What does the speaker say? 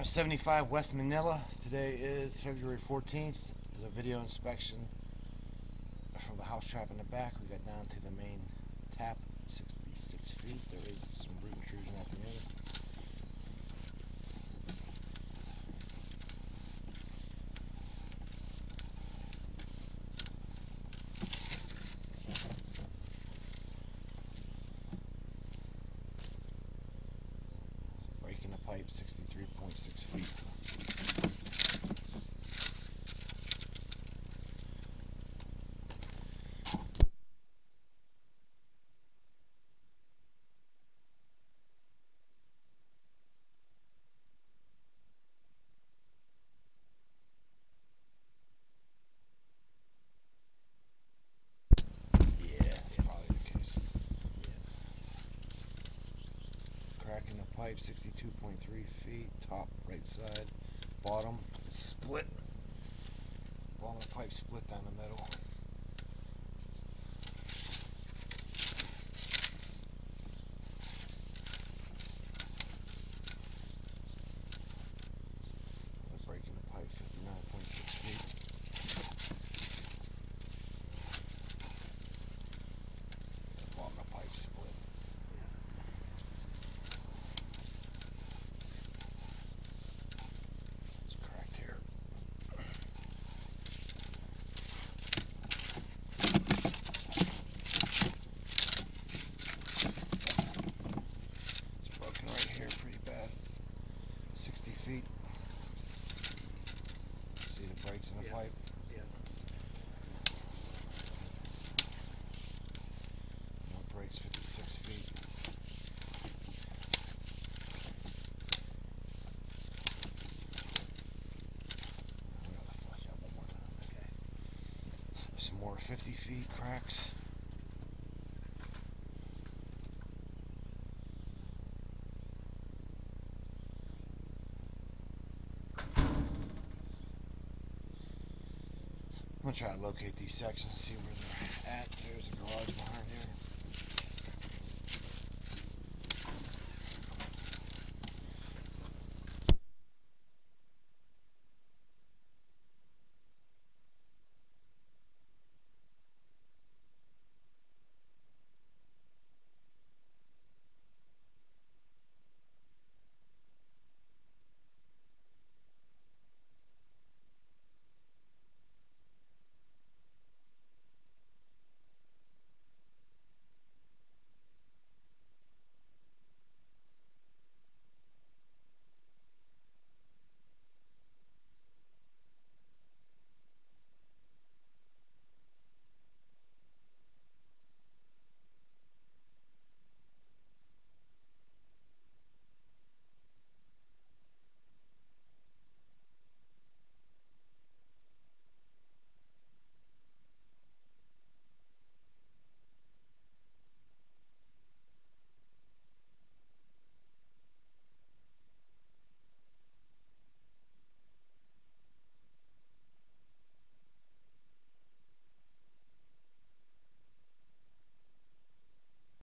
75 West Manila. Today is February 14th. There's a video inspection from the house trap in the back. We got down to the main tap, 66 feet. There is some root intrusion at the main. Breaking the pipe, 63.6 feet. Cracking the pipe, 62.3 feet, top right side, bottom split. Bottom of the pipe split down the middle. They're breaking the pipe, 59.6 feet. Bottom of the pipe split. Right here, pretty bad. 60 feet. See the breaks in the pipe? Yeah. No breaks, 56 feet. I'm gonna flush out one more time. Okay. Some more 50 feet cracks. I'm gonna try to locate these sections, see where they're at. There's a garage behind here.